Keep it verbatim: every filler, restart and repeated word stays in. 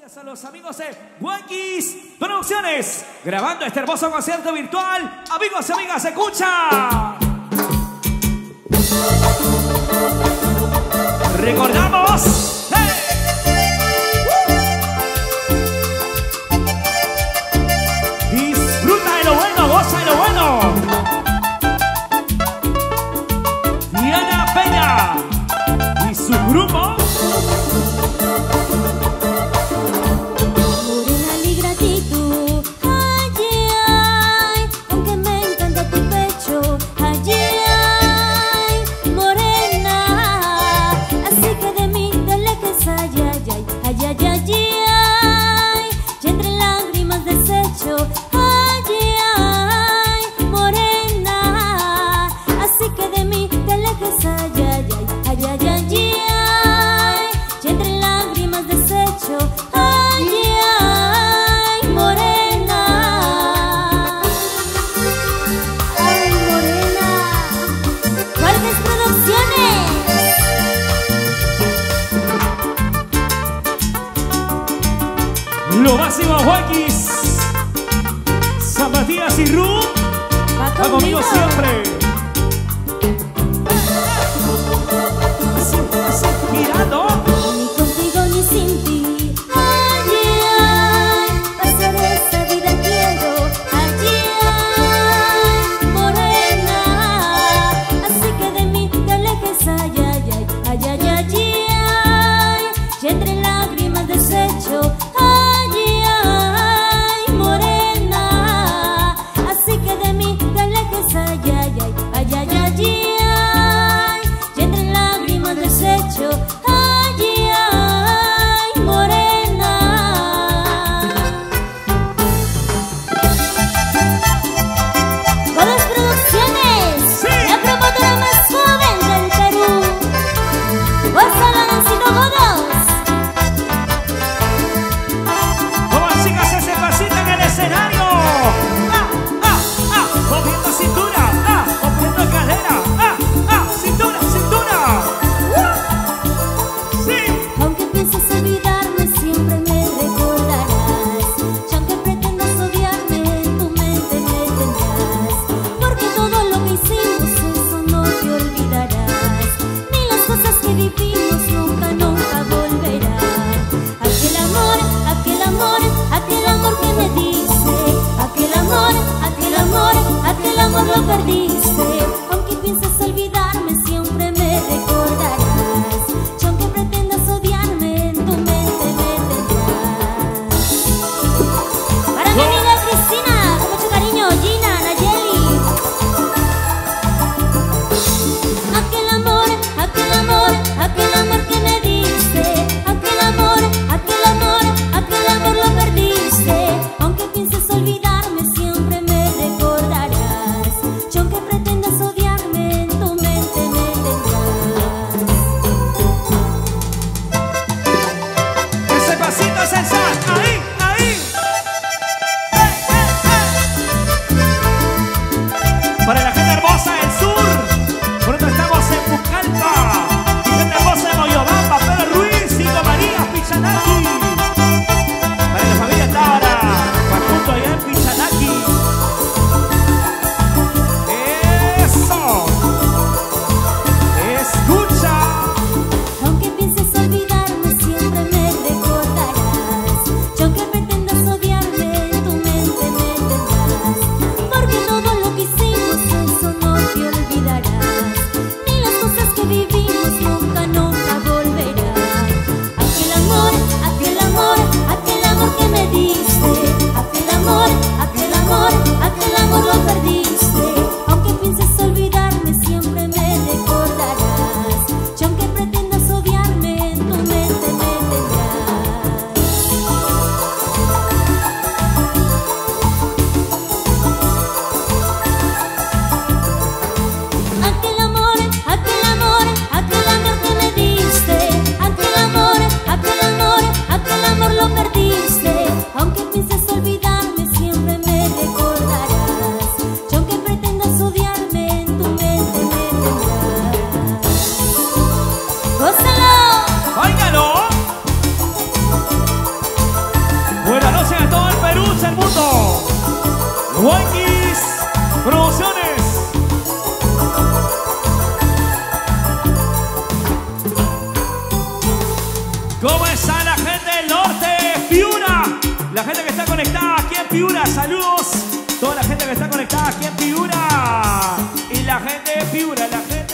Gracias a los amigos de Wakis Producciones, grabando este hermoso concierto virtual. Amigos y amigas, escucha. Recordamos. ¡Hey! Disfruta de lo bueno, goza de lo bueno. Diana Peña y su grupo. Lo máximo, Wakis, Zapatillas y Ru, va conmigo siempre. Así, así, mirando. Ni contigo ni sin ti. Allí hay, pasar esta vida quiero. Allí hay, morena. Así que de mí te alejes. Ay, ay, ay, ay, ay, allí hay. Y entre lágrimas desecho. Lo perdiste, aunque pienses olvidarme, siempre me recordarás. Y aunque pretendas odiarme, en tu mente me tendrás. Para mi amiga Cristina, con mucho cariño, Gina, Nayeli. Aquel amor, aquel amor, aquel amor que me diste. Aquel amor, aquel amor, aquel amor lo perdiste. Aunque pienses olvidarme, siempre me recordarás. Para la gente hermosa del sur, pronto estamos en Pucallpa. Gente hermosa de Moyobamba, Pedro Ruiz, Cinco Marías, Pichanaki. Para la familia Tábara, Facundo allá en Pichanaki. Eso. Escucha. Aunque pienses olvidarme, siempre me recordarás. Y aunque pretendas odiarme, en tu mente me tendrás. Porque todo lo que hicimos, eso no te olvidarás. Ni las cosas que vivimos nunca, nunca volverán. Aquel amor, aquel amor, aquel amor que me diste. Aquel amor, aquel amor, aquel amor lo perdiste. Aunque pienses olvidarme, siempre me recordarás. Y aunque pretendas odiarme, en tu mente me tendrás. Aquel amor, aquel amor, aquel amor que me diste. Aquel amor, aquel amor, aquel amor lo perdiste. Aunque pienses olvidarme, siempre me recordarás. Y aunque conocen a todo el Perú, el mundo. Wanquis Promociones. ¿Cómo está la gente del norte? Piura. La gente que está conectada aquí en Piura. Saludos. Toda la gente que está conectada aquí en Piura. Y la gente de Piura, la gente.